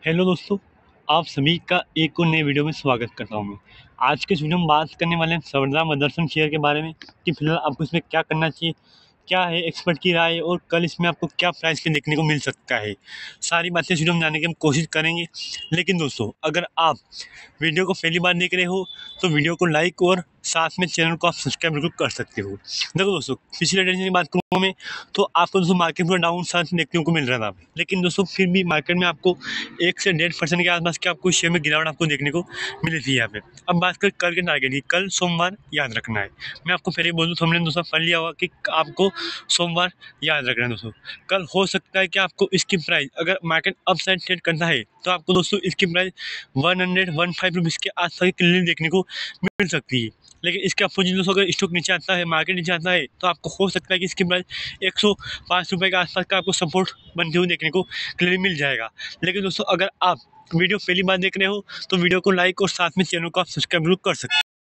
Hello दोस्तों, आप सभी का एक और नए वीडियो में स्वागत करता हूँ मैं। आज के इस वीडियो में बात करने वाले हैं सवर्णा मदरसन शेयर के बारे में कि फिलहाल आपको इसमें क्या करना चाहिए, क्या है एक्सपर्ट की राय और कल इसमें आपको क्या प्राइस पे देखने को मिल सकता है। सारी बातें इस वीडियो में जानने की हम कोशिश करेंगे। लेकिन दोस्तों, अगर आप वीडियो को पहली बार देख रहे हो तो वीडियो को लाइक और साथ में चैनल को आप सब्सक्राइब बिल्कुल कर सकते हो। देखो दोस्तों, पिछले ट्रेडिंग की बात करूँ मैं तो आपको दोस्तों मार्केट में डाउन साथ देखने को मिल रहा था, लेकिन दोस्तों फिर भी मार्केट में आपको 1 से 1.5% के आसपास के आपको शेयर में गिरावट आपको देखने को मिली थी यहाँ पे। अब बात करें कल के टारगेट की, कल सोमवार याद रखना है। मैं आपको पहले बोल दूँ, हमने दोस्तों पढ़ लिया होगा कि आपको सोमवार याद रखना है दोस्तों। कल हो सकता है कि आपको इसकी प्राइस, अगर मार्केट अप साइड ट्रेड करता है तो आपको दोस्तों इसकी प्राइस 115 रुपीज़ के आसपास की क्लियर देखने को मिल सकती है। लेकिन इसके अपोजिट दोस्तों, अगर स्टॉक नीचे आता है, मार्केट नीचे आता है, तो आपको हो सकता है कि इसकी प्राइस 105 रुपये के आसपास का आपको सपोर्ट बनते हुए देखने को क्लियर मिल जाएगा। लेकिन दोस्तों, अगर आप वीडियो पहली बार देख रहे हो तो वीडियो को लाइक और साथ में चैनल को आप सब्सक्राइब जरूर कर सकते हैं।